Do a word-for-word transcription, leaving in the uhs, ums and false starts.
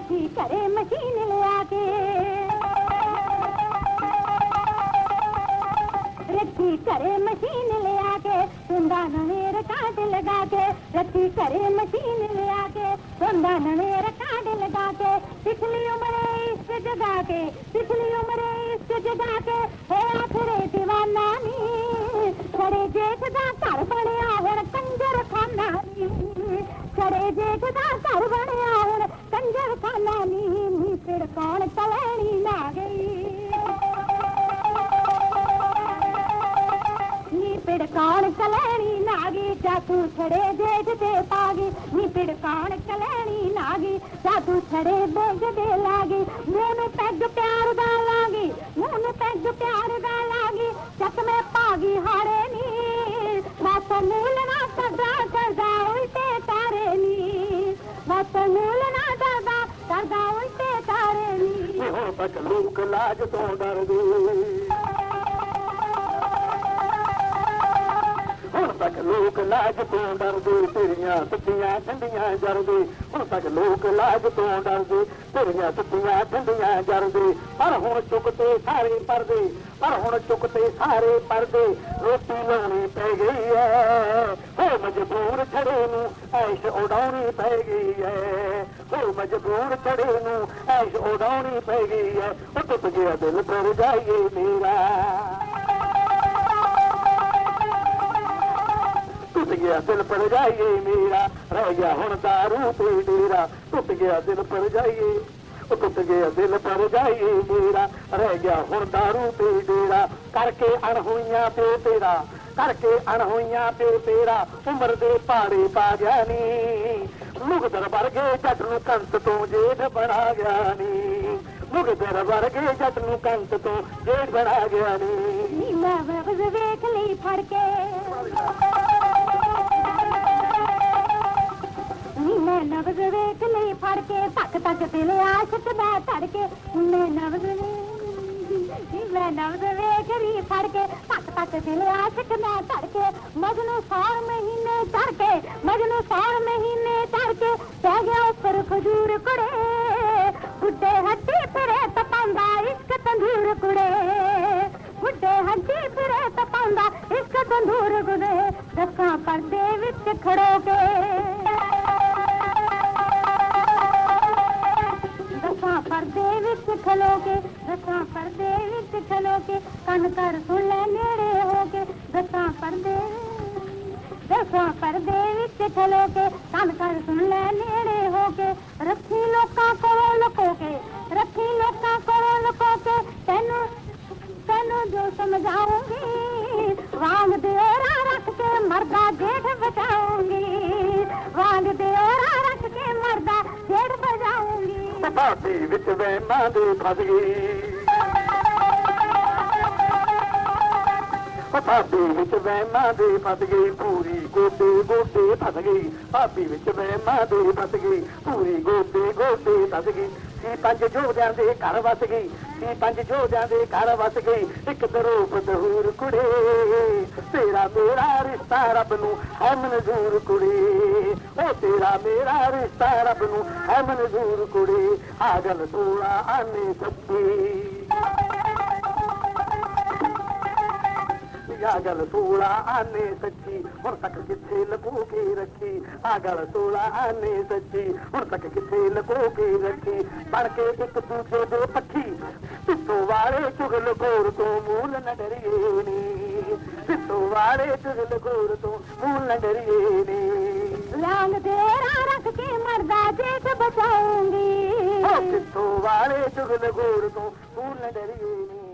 रखी करे मशीन ले आके, रखी करे मशीन ले आके, सुंदा नवेर काट लगा के, रखी करे मशीन ले आके, सुंदा नवेर काट लगा के, पिछली उम्र इश्क जगा के, पिछली उम्र इश्क जगा के, हो आखरे दीवाना नी, खड़े जेठ दा घर बनया हुण कंजर खाना नी, खड़े जेठ दा घर बनया हुण कंजर खाना नी, नी फिर कौन कलैनी ला गई, नी फिर कौन कलैनी लागी, जातू छड़े जेठ ते पागी, नी फिर कौन कलैनी लागी, जातू छड़े बेग दे लागी, मुंह पैग प्यार दा लागी, मुंह पैग प्यार दा लागी, चक में पागी हारे नी, बस मूल ना करदा करदा उल्टे तारे नी, बस मूल ना करदा करदा उल्टे तारे नी, हो तक लोक लाज तो डर दे, ਹੁਣ ਤੱਕ ਲੋਕ ਲਾਜ ਤੋਂ ਡਰਦੇ, ਤੇਰੀਆਂ ਸੱਚੀਆਂ ਠੰਡੀਆਂ ਜਰਦੇ, ਹੁਣ ਤੱਕ ਲੋਕ ਲਾਜ ਤੋਂ ਡਰਦੇ, ਤੇਰੀਆਂ ਸੱਚੀਆਂ ਠੰਡੀਆਂ ਜਰਦੇ, ਪਰ ਹੁਣ ਚੁੱਕਤੇ ਸਾਰੇ ਪਰਦੇ, ਪਰ ਹੁਣ ਚੁੱਕਤੇ ਸਾਰੇ ਪਰਦੇ, ਰੋਟੀ ਲਾਉਣੀ ਪੈ ਗਈ ਹੈ, ਹੋ ਮਜਬੂਰ ਛੜੇ ਨੂੰ ਐਸ਼ ਉਡਾਉਣੀ ਪੈ ਗਈ ਹੈ, ਹੋ ਮਜਬੂਰ ਛੜੇ ਨੂੰ ਐਸ਼ ਉਡਾਉਣੀ ਪੈ ਗਈ ਹੈ, ਉਹ ਟੁੱਟ ਗਿਆ ਦਿਲ ਪਰ ਜਾਈਏ ਮੇਰਾ, टूट गया दिल पर जाइए मेरा, रह गया हुण दारू ते डेरा, टूट गया दिल पर जाइए, टूट गया दिल पर जाइए मेरा, रह गया हुण दारू ते डेरा, करके अणहोइयां प्यो तेरा, करके अणहोइयां प्यो तेरा, उम्र दे पहाड़े पा गया नी, मुगदर वर्गे जट नूं कंत तो जेठ बना गया नी, मुगदर वर्गे जट नूं कंत तो जेठ बना गया नी, नीला वबज वेख लई फड़ के, मैं नब्ज वेख लई फड़ के, तक तक दिल आशिक दा धड़के, मैं नब्ज मैं नब्ज वेख लई फड़ के, तक तक दिल आशिक दा धड़के, मजनू सार महीने चढ़ के, मजनू सार महीने चढ़ के, पै गया उपर खजूर कुड़े, बुड्ढे हड्डी फिरे तपांदा इश्क तंदूर कुड़े, बुड्ढे हड्डी फिरे तपांदा इश्क तंदूर कुड़े, दसां पर्दे विच खड़ो के, दसां पर्दे विच खलो के, दसां पर्दे विच खलो के, कन कर सुन ले नेड़े हो के, दसां पर्दे दसां पर्दे विच खलो के, कन कर सुन ले नेड़े हो के, रखी लोकां कोलों लुको के, रखी लोकां कोलों लुको के, तैनू तैनू जो समझाऊंगी, वांग देरा रख के मरदा जेठ बचाऊंगी, वांग देरा रख के मरदा जेठ बजाऊंगी, भाभी विच वहमां दे फस गई, भाभी विच वहमां दे फस गई, पूरी गोडे गोडे फस गई, भाभी विच वहमां दे फस गई, पूरी गोडे गोडे फस गई, सी पंज जोधियां दे घर वस गई, सी पंज जोधियां दे घर वस गई, एक दरूप दहूर कुड़े, तेरा मेरा रिश्ता रब नूं है मंजूर कुड़े, ओ तेरा मेरा रिश्ता रब नूं है मंजूर कुड़े, आ गल सोला आने सच्ची, आ गल सोला आने सच्ची, हुण तक किथे लुको के रखी, आ गल सोला आने सच्ची, हुण तक किथे लुको के रखी, बन के एक दूजे दे पक्खी, पिछों वाले चुगल गोर तो मूल न डरिए नी, पिछों वाले चुगल गोर तो मूल न डरिए नी, लांग देरा रख के मरदा जेठ बचाऊंगी, पिछों वाले चुगल गोर तो मूल न डरिए नी।